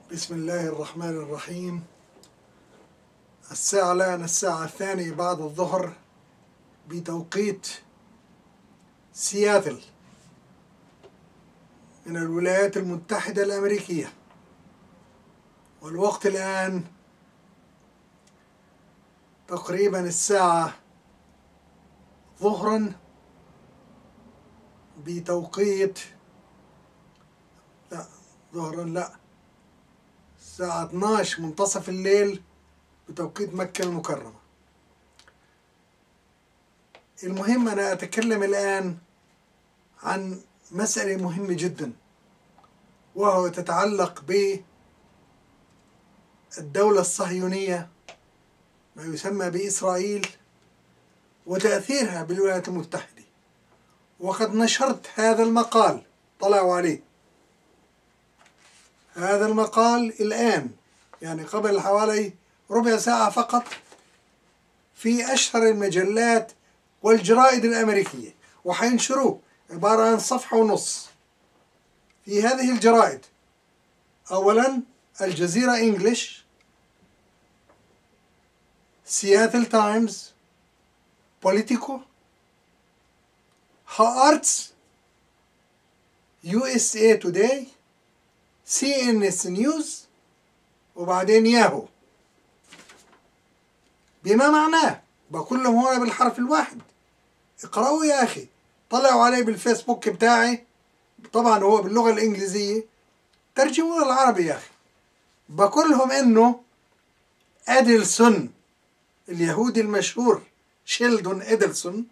بسم الله الرحمن الرحيم. الساعة الآن الساعة 2 بعد الظهر بتوقيت سياتل من الولايات المتحدة الأمريكية، والوقت الآن تقريبا الساعة ظهرا بتوقيت الساعة 12 منتصف الليل بتوقيت مكة المكرمة. المهم أنا أتكلم الآن عن مسألة مهمة جدا، وهو تتعلق بالدولة الصهيونية ما يسمى بإسرائيل وتأثيرها بالولايات المتحدة. وقد نشرت هذا المقال، طلعوا عليه هذا المقال الآن، يعني قبل حوالي ربع ساعة فقط، في أشهر المجلات والجرائد الأمريكية، وحينشروه عبارة عن صفحة ونص في هذه الجرائد. أولا الجزيرة إنجليش، سياتل تايمز، بوليتيكو، هارتس، USA توداي، CNS نيوز، وبعدين ياهو. بما معناه بقول لهم هنا بالحرف الواحد، اقرأوا يا أخي. طلعوا عليه بالفيسبوك بتاعي، طبعا هو باللغة الإنجليزية، ترجموا للعربي يا أخي. بقول لهم إنه أدلسون اليهودي المشهور شيلدون أدلسون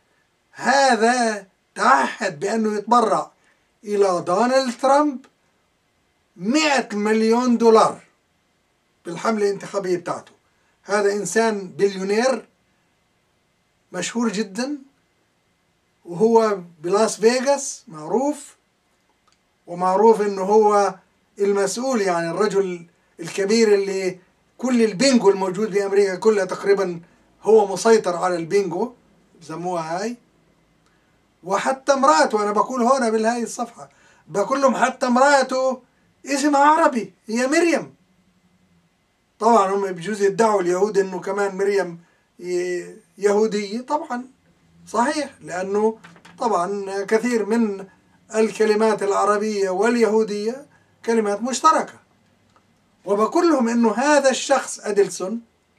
هذا تعهد بأنه يتبرع إلى دونالد ترامب 100 مليون دولار بالحملة الانتخابية بتاعته. هذا إنسان بليونير مشهور جدا، وهو بلاس فيغاس معروف، ومعروف إنه هو المسؤول، يعني الرجل الكبير اللي كل البينجو الموجود بأمريكا كلها تقريبا هو مسيطر على البينجو بسموها هاي. وحتى امرأته، أنا بقول هنا بالهاي الصفحة، بقول لهم حتى امرأته اسمها عربي، هي مريم. طبعا هم بجوز يدعوا اليهود انه كمان مريم يهودية، طبعا صحيح، لانه طبعا كثير من الكلمات العربية واليهودية كلمات مشتركة. وبقول لهم انه هذا الشخص أدلسون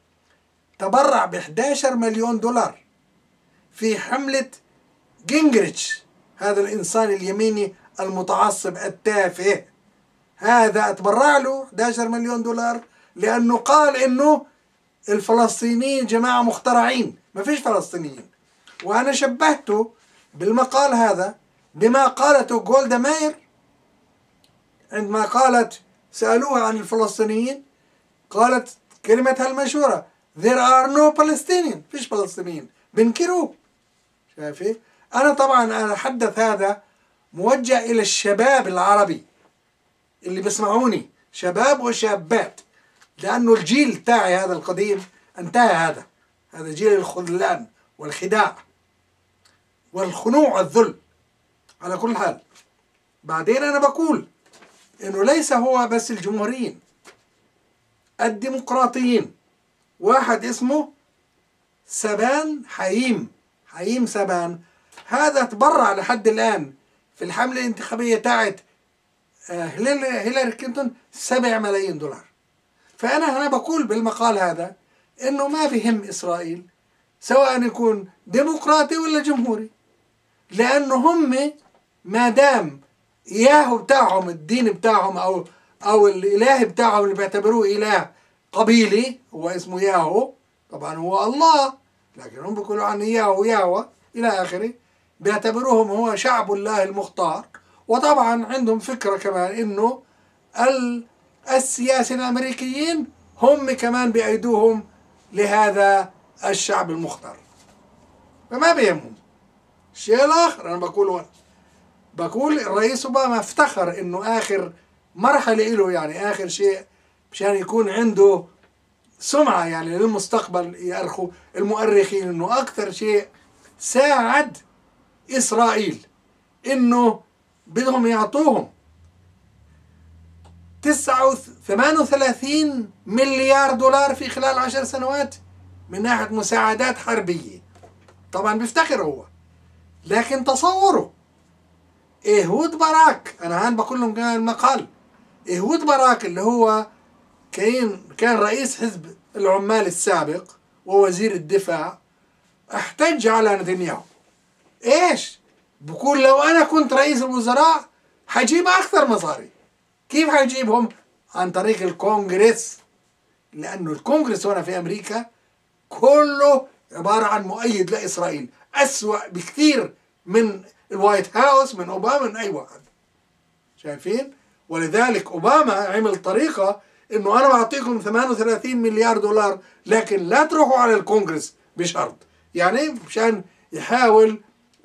تبرع ب11 مليون دولار في حملة جينغريتش، هذا الانسان اليميني المتعصب التافه. هذا اتبرع له 11 مليون دولار لأنه قال إنه الفلسطينيين جماعة مخترعين، ما فيش فلسطينيين. وأنا شبهته بالمقال هذا بما قالته جولدا ماير عندما قالت، سألوها عن الفلسطينيين، قالت كلمتها المشهورة There are no Palestinians، فيش فلسطينيين، بنكروه. شايفي؟ أنا طبعا أتحدث هذا موجه إلى الشباب العربي اللي بيسمعوني، شباب وشابات، لأنه الجيل تاعي هذا القديم انتهى. هذا جيل الخذلان والخداع والخنوع والذل. على كل حال، بعدين أنا بقول إنه ليس هو بس الجمهوريين، الديمقراطيين. واحد اسمه سبان حييم سبان، هذا تبرع لحد الآن في الحملة الانتخابية تاعت هيلاري كلينتون 7 ملايين دولار. فأنا هنا بقول بالمقال هذا إنه ما بهم إسرائيل سواء يكون ديمقراطي ولا جمهوري، لأنه هم ما دام ياهو بتاعهم، الدين بتاعهم أو الإله بتاعهم اللي بيعتبروه إله قبيلي هو اسمه ياهو، طبعا هو الله، لكن هم بيقولوا عنه ياهو إلى آخره، بيعتبروهم هو شعب الله المختار. وطبعا عندهم فكرة كمان إنه السياسيين الأمريكيين هم كمان بأيدوهم لهذا الشعب المختار، فما بيهمهم. الشيء الآخر أنا بقول الرئيس أوباما افتخر إنه آخر مرحلة له، يعني آخر شيء مشان يكون عنده سمعة يعني للمستقبل، يأرخوا المؤرخين إنه أكثر شيء ساعد إسرائيل إنه بدهم يعطوهم 38 مليار دولار في خلال 10 سنوات من ناحية مساعدات حربية. طبعا بيفتخر هو، لكن تصوروا إيهود باراك، أنا هان بقول لهم كان المقال، إيهود باراك اللي هو كان رئيس حزب العمال السابق ووزير الدفاع، احتج على نتنياهو. ايش؟ بقول لو انا كنت رئيس الوزراء حجيب اكثر مصاري. كيف حجيبهم؟ عن طريق الكونغرس، لانه الكونغرس هنا في امريكا كله عبارة عن مؤيد لاسرائيل، اسوأ بكثير من الوايت هاوس، من اوباما، من اي واحد. شايفين؟ ولذلك اوباما عمل طريقة انه انا بعطيكم 38 مليار دولار، لكن لا تروحوا على الكونغرس بشرط، يعني مشان يحاول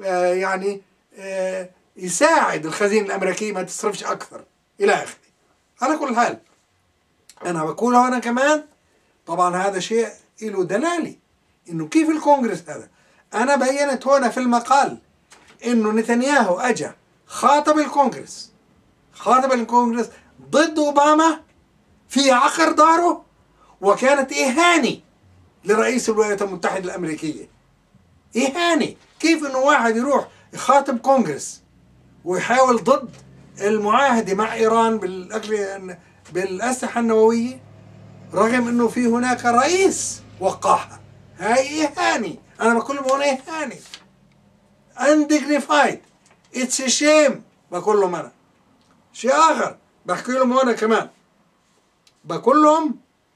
يساعد الخزينة الأمريكية ما تصرفش أكثر إلى آخره. على كل حال أنا بقوله أنا كمان، طبعا هذا شيء له دلالي إنه كيف الكونغرس هذا. أنا بينت هنا في المقال إنه نتنياهو أجا خاطب الكونغرس ضد أوباما في عقر داره، وكانت إهانة لرئيس الولايات المتحدة الأمريكية. إهانة. كيف إنه واحد يروح يخاطب كونغرس ويحاول ضد المعاهدة مع إيران بالأسلحة النووية، رغم إنه في هناك رئيس وقعها. هاي إهانة. أنا بقول لهم هنا إهانة. undignified. it's a shame. بقول لهم أنا شيء آخر بحكي لهم هنا كمان، بقول لهم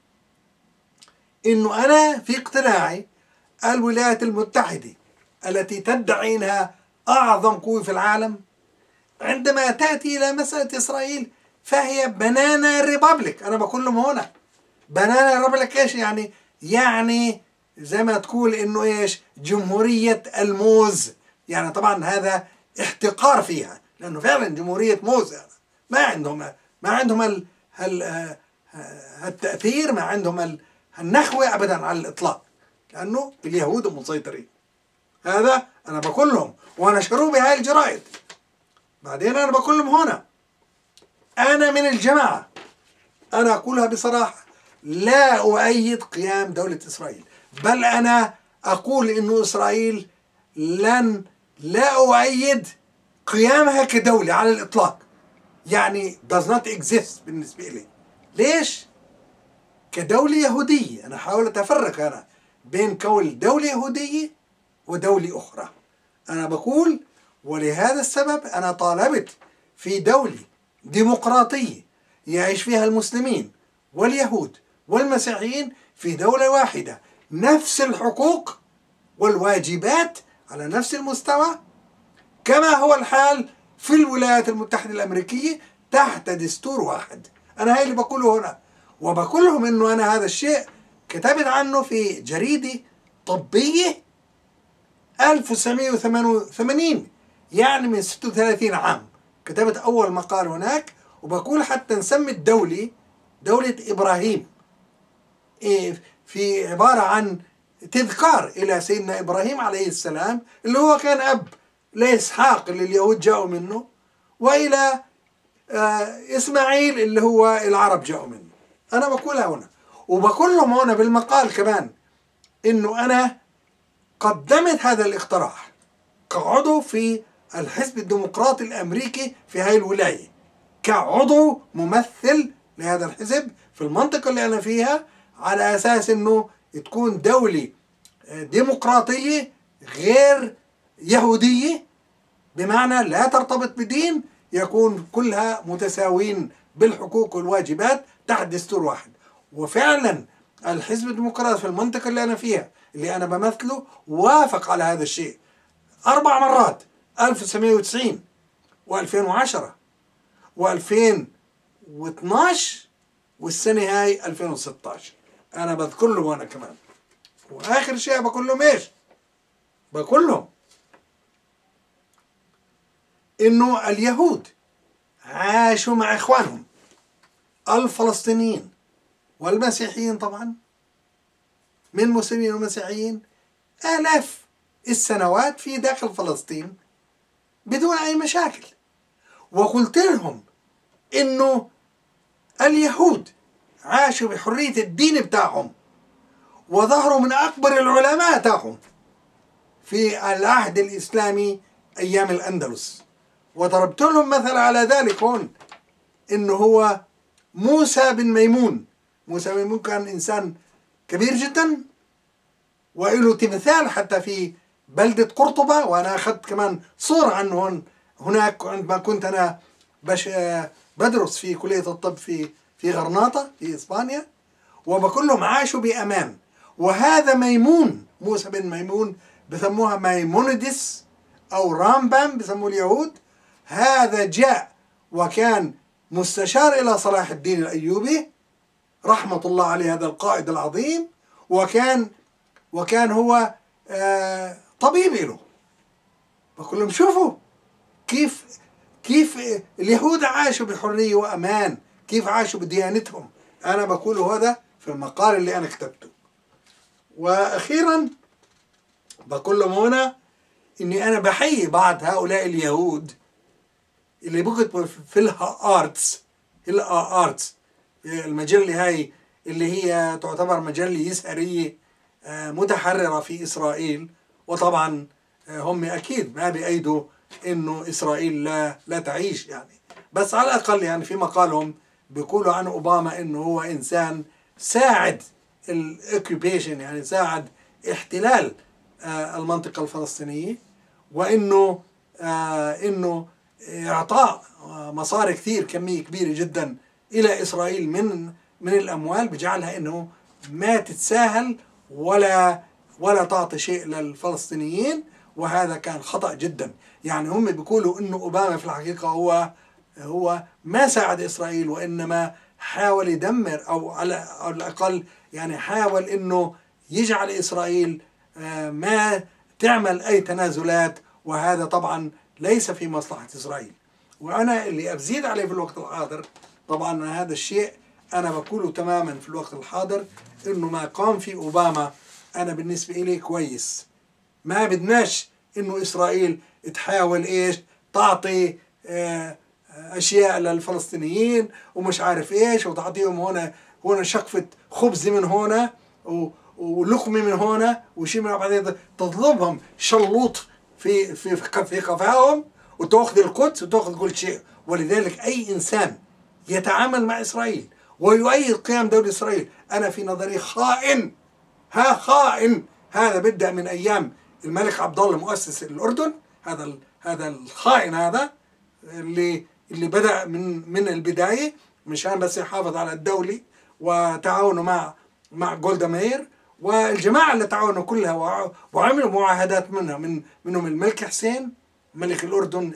إنه أنا في اقتناعي الولايات المتحدة التي تدعي أنها أعظم قوة في العالم، عندما تأتي إلى مسألة إسرائيل فهي بنانا ريبابليك. أنا بقول لهم هنا بنانا ريبابليك إيش يعني؟ يعني زي ما تقول إنه إيش؟ جمهورية الموز. يعني طبعا هذا احتقار فيها، لأنه فعلا جمهورية موز. يعني ما عندهم التأثير، ما عندهم النخوة أبدا على الإطلاق، لأنه اليهود مسيطرين. هذا أنا بقول لهم ونشروه بهاي الجرائد. بعدين أنا بقول لهم هنا أنا من الجماعة، أنا أقولها بصراحة، لا أؤيد قيام دولة إسرائيل، بل أنا أقول إنه إسرائيل لا أؤيد قيامها كدولة على الإطلاق. يعني does not exist بالنسبة لي. ليش؟ كدولة يهودية. أنا حاول أتفرق أنا بين كون دولة يهودية ودولة أخرى. أنا بقول ولهذا السبب أنا طالبت في دولة ديمقراطية يعيش فيها المسلمين واليهود والمسيحيين في دولة واحدة، نفس الحقوق والواجبات على نفس المستوى، كما هو الحال في الولايات المتحدة الأمريكية تحت دستور واحد. أنا هاي اللي بقوله هنا، وبقول لهم إنه أنا هذا الشيء كتبت عنه في جريدة طبية 1988، يعني من 36 عام كتبت أول مقال هناك. وبقول حتى نسمي الدولة دولة إبراهيم، في عبارة عن تذكار إلى سيدنا إبراهيم عليه السلام اللي هو كان أب لإسحاق اللي اليهود جاءوا منه، وإلى إسماعيل اللي هو العرب جاءوا منه. أنا بقولها هنا، وبقول لهم هنا بالمقال كمان إنه أنا قدمت هذا الاقتراح كعضو في الحزب الديمقراطي الأمريكي في هاي الولاية، كعضو ممثل لهذا الحزب في المنطقة اللي أنا فيها، على أساس إنه تكون دولة ديمقراطية غير يهودية، بمعنى لا ترتبط بدين، يكون كلها متساوين بالحقوق والواجبات تحت دستور واحد. وفعلا الحزب الديمقراطي في المنطقة اللي أنا فيها اللي أنا بمثله وافق على هذا الشيء 4 مرات، 1990 و2010 و2012 والسنة هاي 2016. أنا بذكر لهم أنا كمان. وآخر شيء بقول لهم إيش؟ بقول لهم إنه اليهود عاشوا مع إخوانهم الفلسطينيين والمسيحيين، طبعا من مسلمين ومسيحيين، آلاف السنوات في داخل فلسطين بدون أي مشاكل. وقلت لهم إنه اليهود عاشوا بحرية الدين بتاعهم، وظهروا من أكبر العلماء تاعهم في العهد الإسلامي أيام الأندلس. وضربت لهم مثل على ذلك هون، إنه هو موسى بن ميمون. موسى بن ميمون كان إنسان كبير جدا، وله تمثال حتى في بلدة قرطبة، وأنا أخذت كمان صورة عنه هناك عندما كنت أنا بدرس في كلية الطب في غرناطة في إسبانيا. وبكلهم عاشوا بأمان. وهذا ميمون، موسى بن ميمون، بسموها ميموندس أو رامبام بسموه اليهود. هذا جاء وكان مستشار إلى صلاح الدين الأيوبي رحمة الله عليه، هذا القائد العظيم، وكان هو طبيب له. بقول لهم شوفوا كيف اليهود عاشوا بحرية وأمان، كيف عاشوا بديانتهم. أنا بقول هذا في المقال اللي أنا كتبته. وأخيرا بقول لهم هنا إني أنا بحيي بعض هؤلاء اليهود اللي بكتبوا في الآرتس، المجلة هاي اللي هي تعتبر مجلة يسارية متحررة في إسرائيل. وطبعا هم أكيد ما بيأيدوا إنه إسرائيل لا تعيش يعني، بس على الأقل يعني في مقالهم بيقولوا عن أوباما إنه هو إنسان ساعد الأوكيبيشن، يعني ساعد احتلال المنطقة الفلسطينية، وإنه إنه إعطاء مصاري كثير، كمية كبيرة جدا إلى إسرائيل من الأموال، بجعلها إنه ما تتساهل ولا تعطي شيء للفلسطينيين. وهذا كان خطأ جدا. يعني هم بيقولوا إنه أوباما في الحقيقة هو ما ساعد إسرائيل، وإنما حاول يدمر، أو على الأقل يعني حاول إنه يجعل إسرائيل ما تعمل أي تنازلات، وهذا طبعا ليس في مصلحة إسرائيل. وأنا اللي أزيد عليه في الوقت الحاضر، طبعا هذا الشيء أنا بقوله تماما في الوقت الحاضر، إنه ما قام في أوباما أنا بالنسبة إلي كويس. ما بدناش إنه إسرائيل تحاول تعطي أشياء للفلسطينيين ومش عارف وتعطيهم هنا شقفة خبز من هنا ولقمة من هنا وشيء من بعدين تطلبهم شلوط في قفاهم، وتأخذ القدس وتأخذ كل شيء. ولذلك أي إنسان يتعامل مع إسرائيل ويؤيد قيام دولة إسرائيل أنا في نظري خائن. خائن. هذا بدأ من أيام الملك عبد الله مؤسس الأردن. هذا الخائن هذا اللي بدأ من البداية مشان بس يحافظ على الدولة، وتعاونوا مع جولدا مير والجماعة اللي تعاونوا كلها وعملوا معاهدات منهم الملك حسين ملك الأردن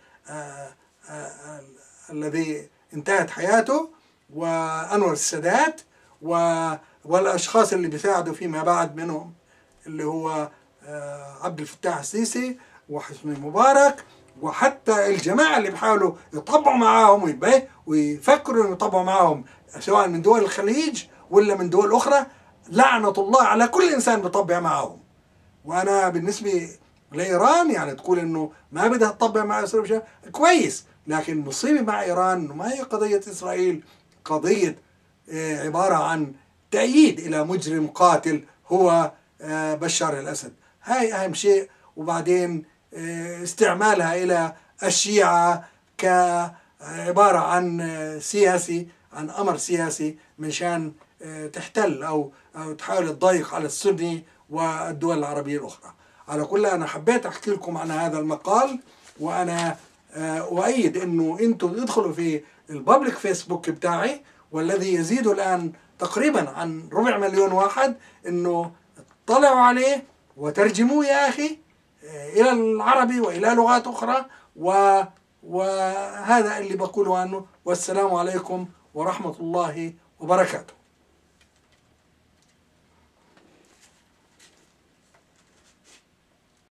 الذي انتهت حياته، وأنور السادات، والأشخاص اللي بيساعدوا فيما بعد منهم اللي هو عبد الفتاح السيسي وحسني مبارك، وحتى الجماعة اللي بيحاولوا يطبعوا معاهم ويفكروا يطبعوا معاهم سواء من دول الخليج ولا من دول أخرى. لعنة الله على كل إنسان بيطبع معاهم. وأنا بالنسبة لإيران يعني تقول إنه ما بدها تطبع مع إسرائيل كويس، لكن مصيبة مع إيران إنه ما هي قضية إسرائيل، قضية عبارة عن تأييد إلى مجرم قاتل هو بشار الأسد. هاي أهم شيء. وبعدين استعمالها إلى الشيعة كعبارة عن سياسي، عن أمر سياسي منشان تحتل أو تحاول تضيق على السني والدول العربية الأخرى. على كل أنا حبيت أحكي لكم عن هذا المقال، وأنا أؤيد أنه أنتم ادخلوا في البابليك فيسبوك بتاعي، والذي يزيد الآن تقريبا عن 250,000 واحد، أنه اطلعوا عليه وترجموه يا أخي إلى العربي وإلى لغات أخرى. وهذا اللي بقوله عنه. والسلام عليكم ورحمة الله وبركاته.